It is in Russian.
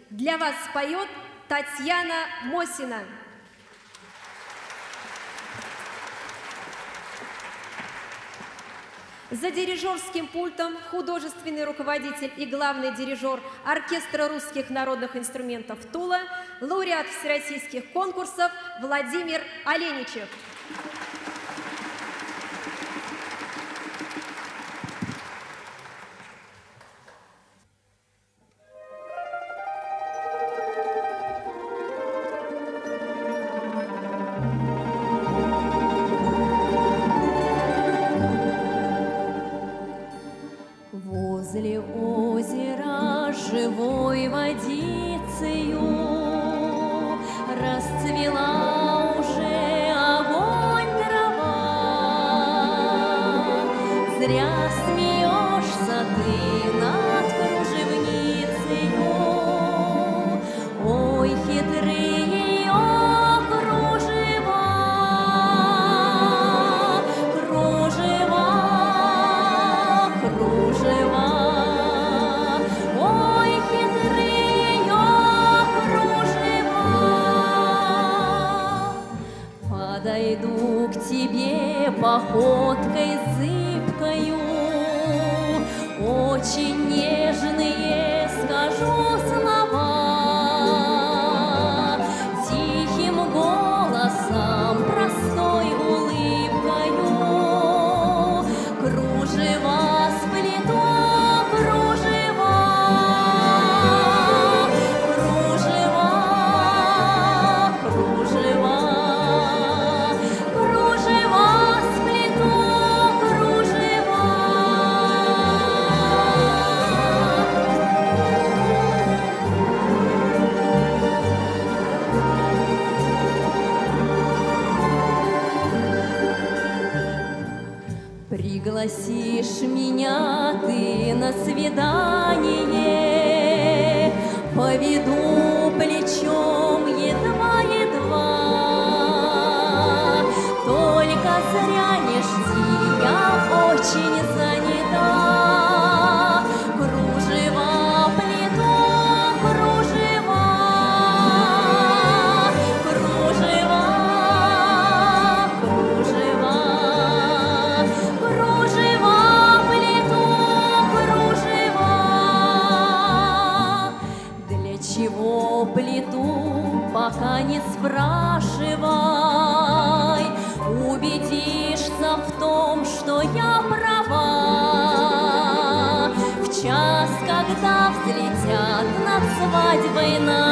Для вас споет Татьяна Мосина. За дирижерским пультом художественный руководитель и главный дирижер оркестра русских народных инструментов Тула, лауреат всероссийских конкурсов Владимир Оленичев. Возле озера живой водицею расцвела уже огонь трава. Зря смеешься ты над кружевницею, ой, хитрые ее кружева, кружева, кружева. Ой, хитрые кружева. Подойду к тебе походкой зыбкою, очень нежные скажу слова, тихим голосом, простой улыбкою кружева сплету. Пригласишь меня ты на свидание, поведу плечом едва-едва. Только зря не жди, я очень занята. Кружева плету, кружева, кружева, кружева. Кружева плету, кружева. Для чего плету, пока не спрашивай. Убедишься в том, что я права. В час, когда взлетят над свадьбой на